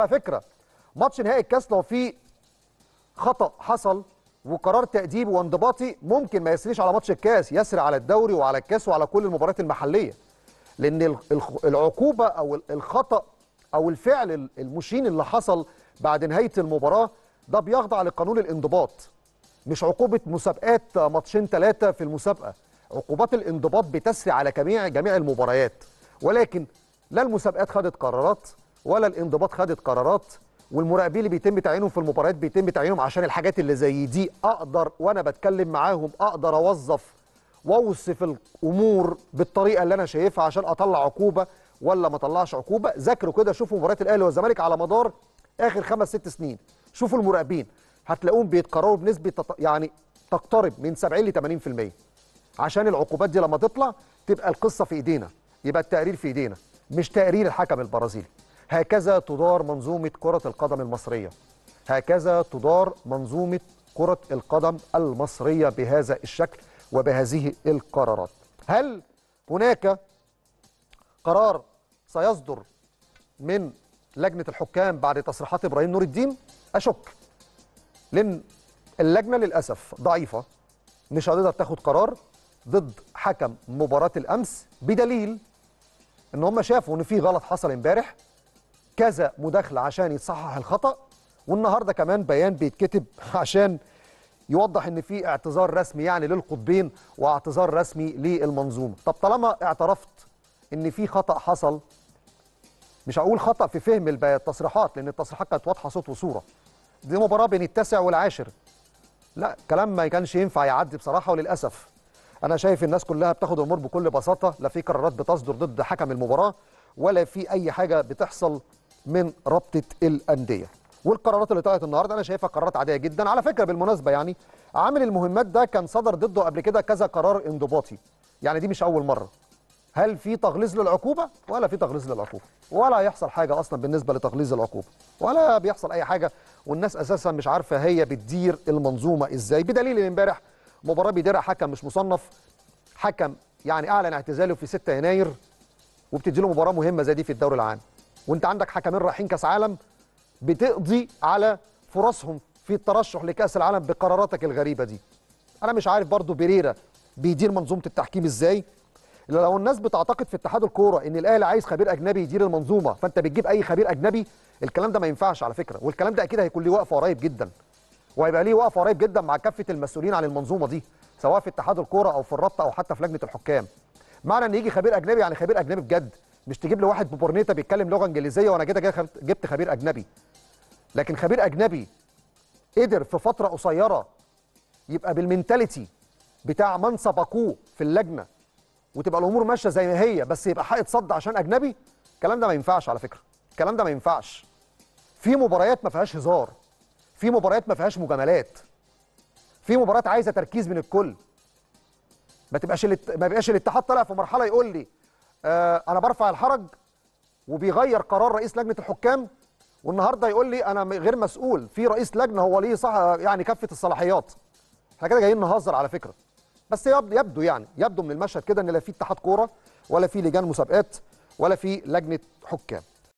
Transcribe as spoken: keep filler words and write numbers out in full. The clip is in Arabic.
على فكره ماتش نهائي الكاس لو في خطأ حصل وقرار تأديبي وانضباطي ممكن ما يسريش على ماتش الكاس، يسري على الدوري وعلى الكاس وعلى كل المباريات المحليه. لان العقوبه او الخطأ او الفعل المشين اللي حصل بعد نهايه المباراه ده بيخضع لقانون الانضباط، مش عقوبه مسابقات ماتشين ثلاثه في المسابقه. عقوبات الانضباط بتسري على جميع جميع المباريات، ولكن لا المسابقات خدت قرارات ولا الانضباط خدت قرارات، والمراقبين اللي بيتم تعيينهم في المباريات بيتم تعيينهم عشان الحاجات اللي زي دي اقدر وانا بتكلم معاهم اقدر اوظف واوصف الامور بالطريقه اللي انا شايفها عشان اطلع عقوبه ولا ما اطلعش عقوبه. ذاكروا كده، شوفوا مباريات الاهلي والزمالك على مدار اخر خمس ست سنين، شوفوا المراقبين هتلاقوهم بيتقرروا بنسبه تط... يعني تقترب من سبعين ل ثمانين في المية، عشان العقوبات دي لما تطلع تبقى القصه في ايدينا، يبقى التقرير في ايدينا مش تقرير الحكم البرازيلي. هكذا تدار منظومه كره القدم المصريه، هكذا تدار منظومه كره القدم المصريه بهذا الشكل وبهذه القرارات. هل هناك قرار سيصدر من لجنه الحكام بعد تصريحات ابراهيم نور الدين؟ اشك، لان اللجنه للاسف ضعيفه، مش هتقدر تاخد قرار ضد حكم مباراه الامس، بدليل ان هم شافوا ان في غلط حصل امبارح، كذا مداخله عشان يتصحح الخطا، والنهارده كمان بيان بيتكتب عشان يوضح ان في اعتذار رسمي يعني للقطبين واعتذار رسمي للمنظومه. طب طالما اعترفت ان في خطا حصل، مش هقول خطا في فهم التصريحات لان التصريحات كانت واضحه صوت وصوره، دي مباراه بين التاسع والعاشر، لا كلام ما كانش ينفع يعدي بصراحه. وللاسف انا شايف الناس كلها بتاخد الامور بكل بساطه، لا في قرارات بتصدر ضد حكم المباراه ولا في اي حاجه بتحصل من رابطه الانديه. والقرارات اللي طلعت النهارده انا شايفها قرارات عاديه جدا. على فكره بالمناسبه يعني عامل المهمات ده كان صدر ضده قبل كده كذا قرار انضباطي، يعني دي مش اول مره. هل في تغليظ للعقوبه؟ ولا في تغليظ للعقوبه، ولا هيحصل حاجه اصلا بالنسبه لتغليظ العقوبه، ولا بيحصل اي حاجه، والناس اساسا مش عارفه هي بتدير المنظومه ازاي، بدليل ان امبارح مباراه بيديرها حكم مش مصنف، حكم يعني اعلن اعتزاله في ستة يناير، وبتدي له مباراه مهمه زي دي في الدوري العام، وانت عندك حكمين رايحين كاس عالم بتقضي على فرصهم في الترشح لكاس العالم بقراراتك الغريبه دي. انا مش عارف برضو بيريرا بيدير منظومه التحكيم ازاي. لو الناس بتعتقد في اتحاد الكوره ان الاهلي عايز خبير اجنبي يدير المنظومه فانت بتجيب اي خبير اجنبي، الكلام ده ما ينفعش على فكره، والكلام ده اكيد هيكون ليه وقفه قريب جدا، وهيبقى ليه وقفه قريب جدا مع كافه المسؤولين عن المنظومه دي سواء في اتحاد الكوره او في الرابطه او حتى في لجنه الحكام. معنى ان يجي خبير اجنبي يعني خبير اجنبي بجد، مش تجيب لي واحد ببورنيتا بيتكلم لغه انجليزيه وانا كده جبت خبير اجنبي. لكن خبير اجنبي قدر في فتره قصيره يبقى بالمنتاليتي بتاع من سبقوه في اللجنه وتبقى الامور ماشيه زي ما هي، بس يبقى حائط صد عشان اجنبي، الكلام ده ما ينفعش على فكره، الكلام ده ما ينفعش. في مباريات ما فيهاش هزار، في مباريات ما فيهاش مجاملات، في مباريات عايزه تركيز من الكل. ما تبقاش الات... ما بيبقاش الاتحاد طالع في مرحله يقول لي آه انا برفع الحرج وبيغير قرار رئيس لجنه الحكام، والنهارده يقول لي انا غير مسؤول، في رئيس لجنه هو ليه صح يعني كافه الصلاحيات. احنا كده جايين نهزر على فكره، بس يبدو يعني يبدو من المشهد كده ان لا في اتحاد كوره ولا في لجان مسابقات ولا في لجنه حكام.